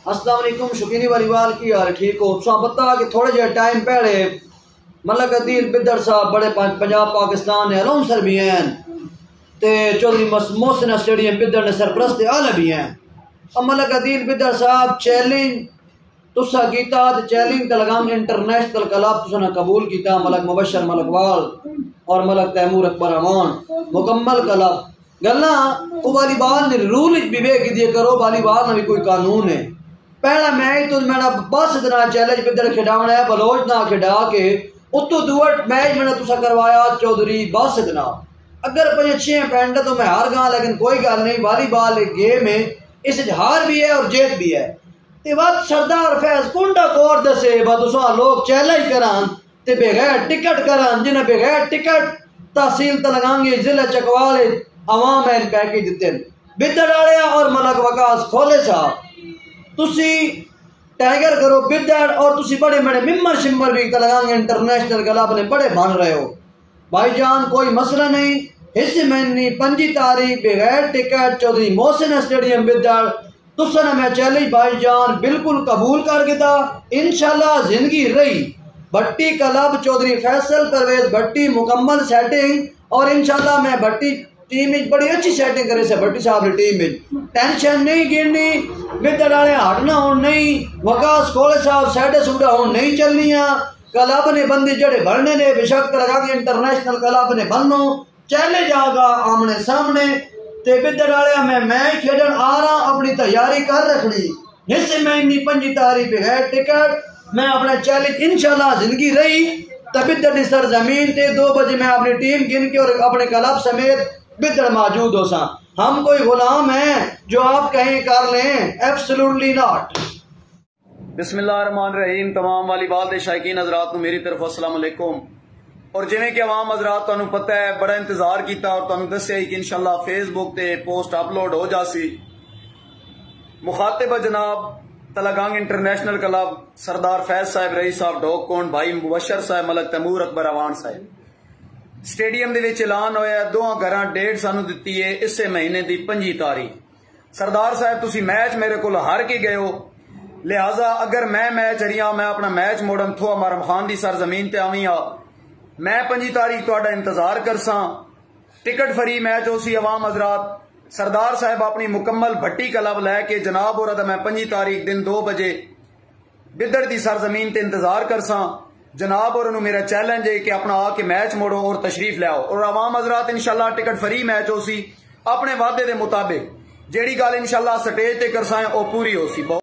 السلام علیکم شکینی والی وال کی حال ٹھیک ہو؟ سو بتا کہ تھوڑے جہے ٹائم پہلے ملک عدیل بدر صاحب بڑے پنجاب پاکستان نے الونسر بھی ہیں تے چودھری محسن اسٹیڈیم بدر نے سرپرست آلہ بھی ہیں. اور ملک عدیل بدر صاحب چیلنج تسا کیتا تے چیلنج تے لگام انٹرنیشنل کلب تسا نے قبول کیتا. ملک مبشر ملک وال اور ملک تیمور اکبر امان مکمل کلب گلا وہ والی بال نے رول بھی بے کی دیے کرو. والی بال میں بھی کوئی قانون ہے. پہلا میچ تو میں بس اتنا چیلنج بدر کھڈاونا ہے بلوچ نہ کھڈا کے اتو دوٹ میچ میں تسا کروایا چودھری بس اتنا. اگر 5-6 پینٹ تو میں ہار گا لیکن کوئی گل نہیں. والی بال ایک گیم ہے, اس ہار بھی ہے اور جیت بھی ہے. تے وقت سردار فیض کنڈا کور دسے با تسا لوگ چیلنج کران تے بغیر ٹکٹ کران جنہیں بغیر ٹکٹ تحصیل تلگانگی ضلع چکوال عوام این پیکج دیتے بدر آڑیا اور ملک وکاس کھولے صاحب تسی ٹائگر کرو بدر اور تسی بڑے بڑے ممبر شمبر بھی تلگانگ انٹرنیشنل کلب نے بڑے بن رہے ہو. بھائی جان کوئی مسئلہ نہیں. اس مہینے 5 تاریخ بغیر ٹکٹ چودھری محسن اسٹیڈیم بدر تسا نے میں چیلنج بھائی جان بالکل قبول کر گیا. انشاءاللہ زندگی رہی بھٹی کلب چودھری فیصل پرویز بھٹی مکمل سیٹنگ اور انشاءاللہ میں بھٹی ٹیم بڑی اچھی سیٹنگ کرے سے بھٹی صاحب کی ٹیم ٹینشن نہیں گرنی. بدر والے ہٹنا ہوں نہیں. وکاس کھولے صاحب سیڈے سوڈا ہوں نہیں چلنیاں. کلب نے بندے جڑے بڑھنے نے بشک لگا کے انٹرنیشنل کلب نے بنو چیلنج آگا آمنے سامنے. تے بدر والے میں میچ کھیڈن آ رہا اپنی تیاری کر رکھنی. اس مہینے 5 تاریخ بغیر ٹکٹ میں اپنا چیلنج انشاءاللہ زندگی رہی بدر کی سرزمین تے 2 بجے میں اپنی ٹیم گن کے اور اپنے کلب سمیت بدر موجود ہو سا. ہم کوئی غلام ہیں جو آپ کہیں کر لیں؟ Absolutely not. بسم اللہ الرحمن الرحیم. تمام والی بال دے شائقین حضرات کو میری طرف السلام علیکم. اور جویں کہ عوام حضرات تانوں پتہ ہے بڑا انتظار کیتا اور تانوں دسیا کہ انشاءاللہ فیس بک تے پوسٹ اپلوڈ ہو جاسی. مخاطب جناب تلگانگ انٹرنیشنل کلب سردار فیض صاحب رئیس صاحب ڈوک کونڈ بھائی مبشر صاحب ملک تیمور اکبر امان صاحب. سٹیڈیم دے وچ اعلان ہویا 2 گھراں ڈیٹ سانو دتی ہے اس مہینے دی 5 تاریخ. سردار صاحب تسی میچ میرے کو ہار کے گئے ہو لہذا اگر میں میچ ہریاں میں اپنا میچ موڑن تھو مرم خان دی سرزمین تے آویں میں 5 تاریخ تہاڈا انتظار کرساں. ٹکٹ فری میچ ہو سی عوام حضرات. سردار صاحب اپنی مکمل بھٹی کلب لے کے جناب اور میں 5 تاریخ دن 2 بجے بدر دی سرزمین تے انتظار کرساں. جناب اور میرا چیلنج ہے کہ اپنا آ کے میچ موڑو اور تشریف لے آؤ. اور عوام حضرات انشاءاللہ ٹکٹ فری میچ ہو سی اپنے وعدے دے مطابق جیڑی گل انشاءاللہ سٹیج تے کرسائیں او پوری ہو سی.